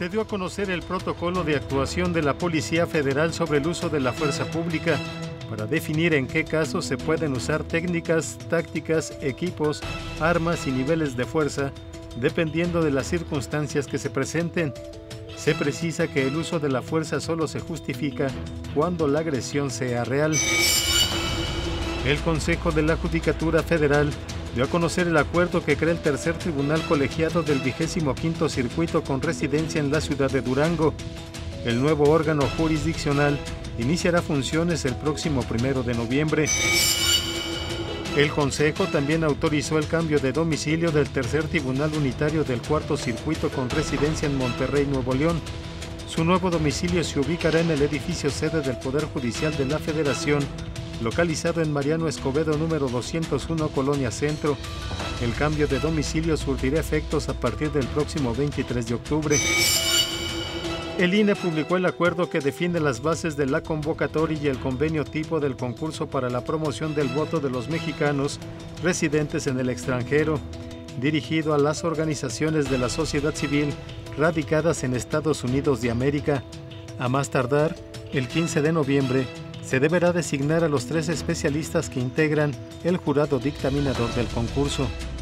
Se dio a conocer el protocolo de actuación de la Policía Federal sobre el uso de la fuerza pública para definir en qué casos se pueden usar técnicas, tácticas, equipos, armas y niveles de fuerza, dependiendo de las circunstancias que se presenten. Se precisa que el uso de la fuerza solo se justifica cuando la agresión sea real. El Consejo de la Judicatura Federal dio a conocer el acuerdo que crea el tercer tribunal colegiado del 25º Circuito con residencia en la ciudad de Durango. El nuevo órgano jurisdiccional iniciará funciones el próximo 1 de noviembre. El Consejo también autorizó el cambio de domicilio del tercer tribunal unitario del cuarto circuito con residencia en Monterrey, Nuevo León. Su nuevo domicilio se ubicará en el edificio sede del Poder Judicial de la Federación, localizado en Mariano Escobedo número 201, Colonia Centro. El cambio de domicilio surtirá efectos a partir del próximo 23 de octubre. El INE publicó el acuerdo que define las bases de la convocatoria y el convenio tipo del concurso para la promoción del voto de los mexicanos residentes en el extranjero, dirigido a las organizaciones de la sociedad civil radicadas en Estados Unidos de América. A más tardar, el 15 de noviembre, se deberá designar a los 3 especialistas que integran el jurado dictaminador del concurso.